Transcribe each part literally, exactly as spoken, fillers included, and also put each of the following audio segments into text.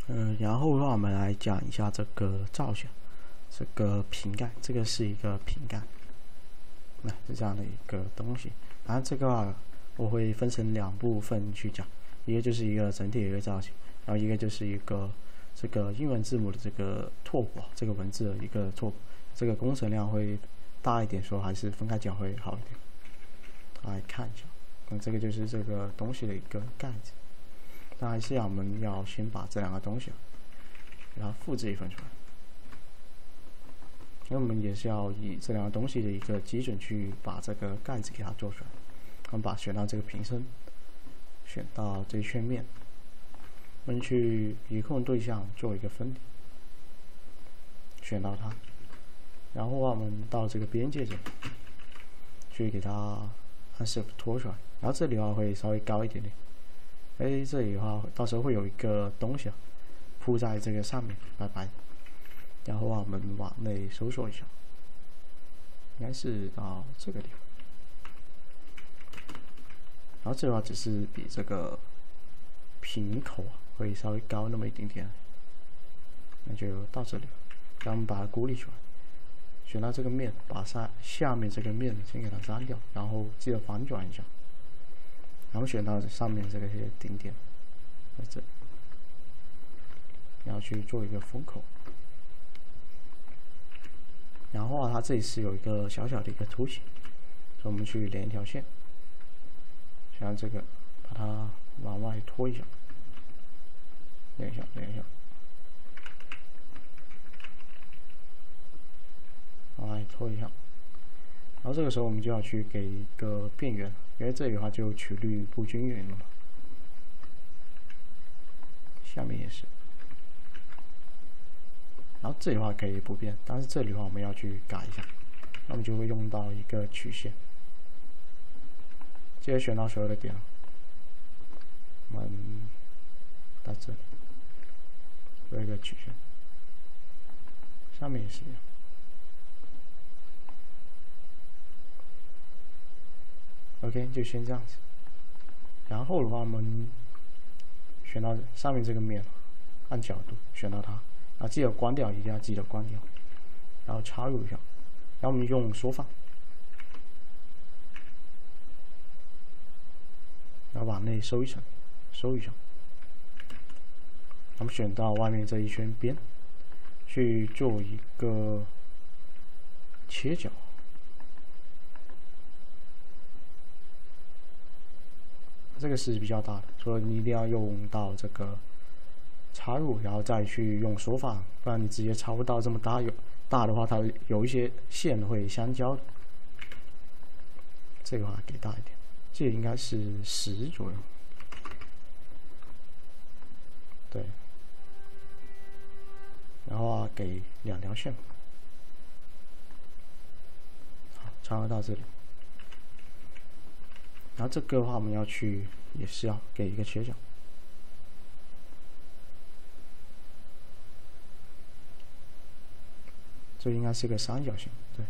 嗯，然后的话，我们来讲一下这个造型，这个瓶盖，这个是一个瓶盖，那是这样的一个东西。然后这个话，我会分成两部分去讲，一个就是一个整体的一个造型，然后一个就是一个这个英文字母的这个拓扑，这个文字的一个拓扑，这个工程量会大一点，说还是分开讲会好一点。来看一下，那这个就是这个东西的一个盖子。那还是要我们要先把这两个东西给它复制一份出来，因为我们也是要以这两个东西的一个基准去把这个盖子给它做出来。我们把选到这个瓶身，选到这一圈面，我们去移控对象做一个分离，选到它，然后我们到这个边界这里，去给它按 Shift 拖出来，然后这里的话会稍微高一点点。哎，这里的话，到时候会有一个东西啊，铺在这个上面，白白。然后啊，我们往内搜索一下，应该是到这个地方。然后这的话只是比这个瓶口啊会稍微高那么一点点，那就到这里了。然后我们把它孤立出来，选到这个面，把下下面这个面先给它删掉，然后记得反转一下。然后选到上面这个些顶点，在这里，然后去做一个封口。然后啊，它这里是有一个小小的一个凸起，所以我们去连一条线，选到这个，把它往外拖一下，连一下，连一下，往外拖一下。然后这个时候我们就要去给一个变圆，因为这里的话就曲率不均匀了嘛。下面也是，然后这里的话可以不变，但是这里的话我们要去改一下，那我们就会用到一个曲线。接着选到所有的点，我们到这里做一个曲线，上面也是一样。OK， 就先这样子。然后的话，我们选到上面这个面，按角度选到它，然后记得关掉，一定要记得关掉。然后插入一下，然后我们用缩放，然后往内收一层，收一下。我们选到外面这一圈边，去做一个切角。这个是比较大的，所以你一定要用到这个插入，然后再去用缩放，不然你直接插不到这么大。有大的话，它有一些线会相交的。这个话给大一点，这个应该是十左右。对，然后啊，给两条线。好，插入到这里。然后这个的话，我们要去也是要给一个切角，这应该是个三角形，对。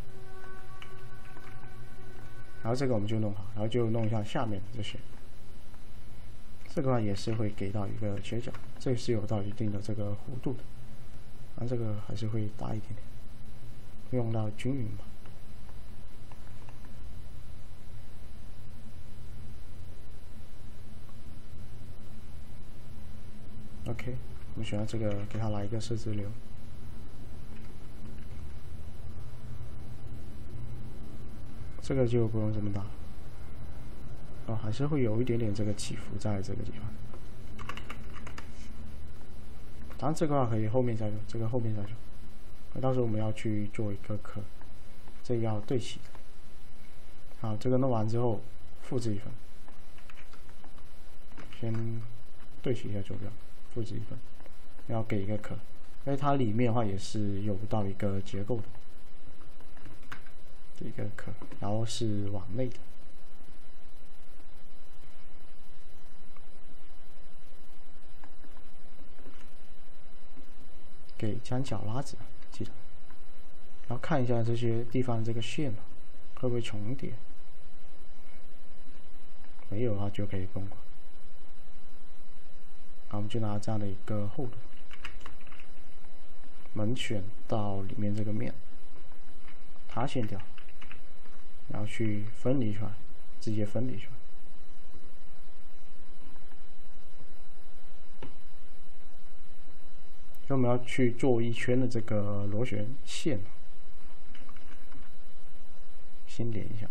然后这个我们就弄好，然后就弄一下下面的这些，这个话也是会给到一个切角，这个是有到一定的这个弧度的，然后这个还是会大一点点，用到均匀吧。OK， 我们选到这个，给它来一个设置流。这个就不用这么大，哦，还是会有一点点这个起伏在这个地方。当然这个话可以后面再做，这个后面再做。那到时候我们要去做一个壳，这个要对齐的。好，这个弄完之后，复制一份，先对齐一下坐标。复制一份，然后给一个壳，因为它里面的话也是有到一个结构的，给一个壳，然后是往内的，给将角拉直，记得，然后看一下这些地方这个线会不会重叠，没有的话就可以崩了。 然后我们就拿这样的一个厚度，我们选到里面这个面，塌陷掉，然后去分离出来，直接分离出来。那我们要去做一圈的这个螺旋线，先连一下。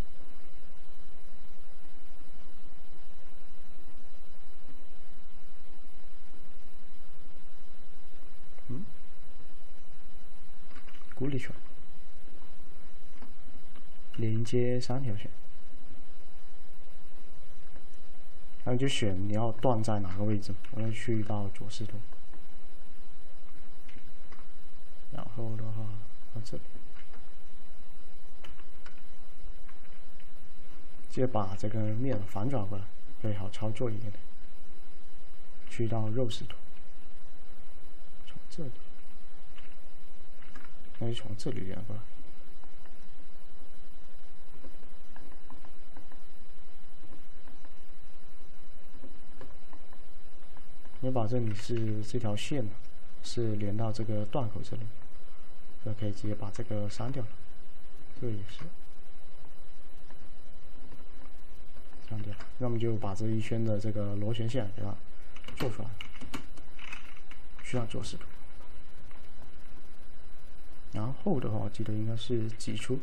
嗯，孤立圈，连接三条线，然后就选你要断在哪个位置，我要去到左视图。然后的话，到这里，直接把这个面反转过来，会好操作一点点。去到肉视图，从这里，那就从这里连过来。你把这里是这条线是连到这个断口这里。就可以直接把这个删掉了，这个也是删掉。那么就把这一圈的这个螺旋线给它做出来，需要做视图。然后的话，我记得应该是挤出，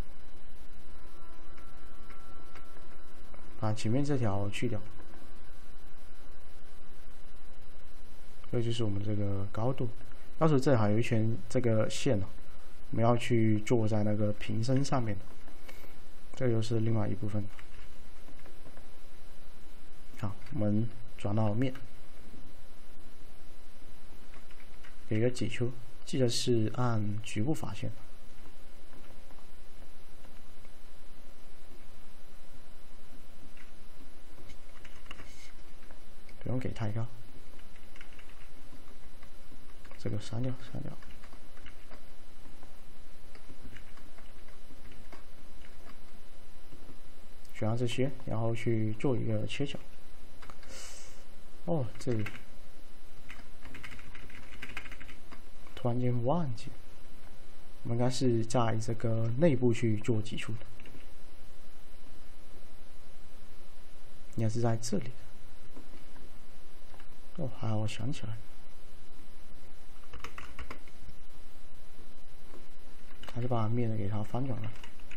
把前面这条去掉，这就是我们这个高度。要是这还有一圈这个线呢、哦，我们要去做在那个瓶身上面的，这又是另外一部分。好，我们转到面，给个挤出，记得是按局部发线，不用给太高。这个删掉，删掉。选上这些，然后去做一个切角。哦，这里突然间忘记，我们应该是在这个内部去做挤出的，应该是在这里。哦，还好我想起来。还是把面给它翻转了，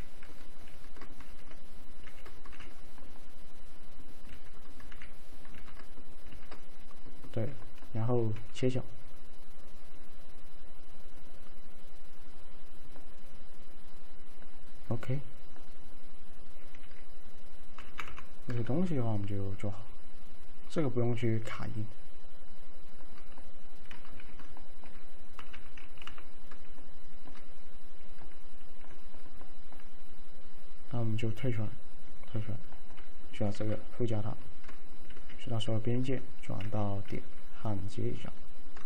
对，然后切角 ，OK， 这个东西的话我们就做好，这个不用去卡印。那我们就退出来，退出来，去到这个后加它，去到所有边界，转到点，焊接一下。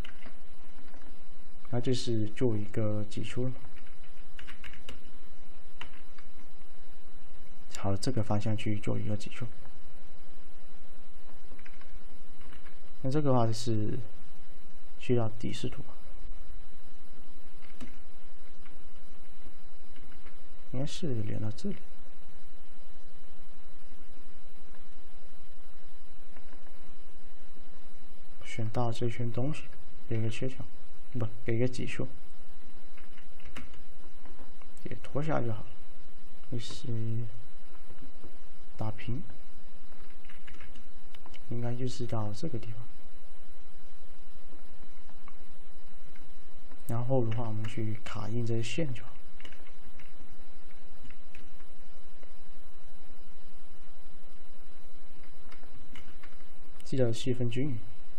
那这是做一个挤出了，朝这个方向去做一个挤出。那这个的话是去到底视图，应该是连到这里。选到这圈东西，给个切角，不，给个挤出，也拖下就好了。这是打平，应该就是到这个地方。然后的话，我们去卡印这些线就好。记得细分均匀。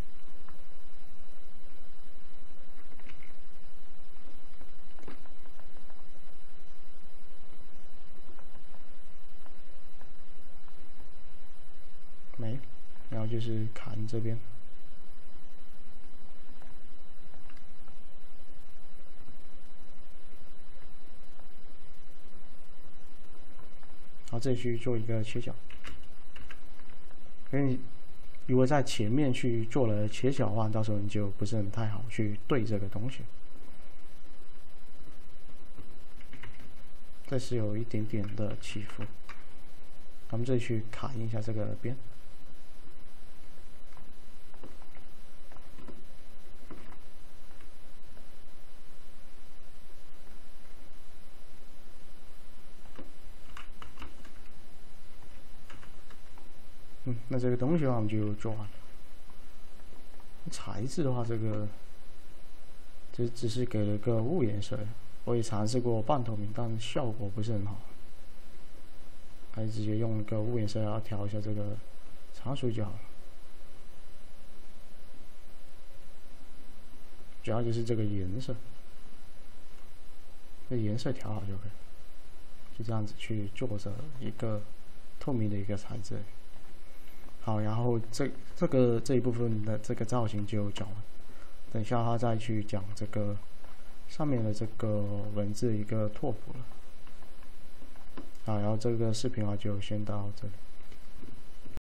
没，然后就是卡印这边。然后这里去做一个切角，因为如果在前面去做了切角的话，到时候你就不是很太好去对这个东西。这是有一点点的起伏，咱们这里去卡一下这个边。嗯，那这个东西的话我们就做完了。材质的话，这个这只是给了个雾颜色，我也尝试过半透明，但效果不是很好，还是直接用一个雾颜色，然后调一下这个参数就好了。主要就是这个颜色，这颜色调好就可以，就这样子去做着一个透明的一个材质。好，然后这这个这一部分的这个造型就讲完，等一下他再去讲这个上面的这个文字一个拓扑了。好，然后这个视频啊就先到这里。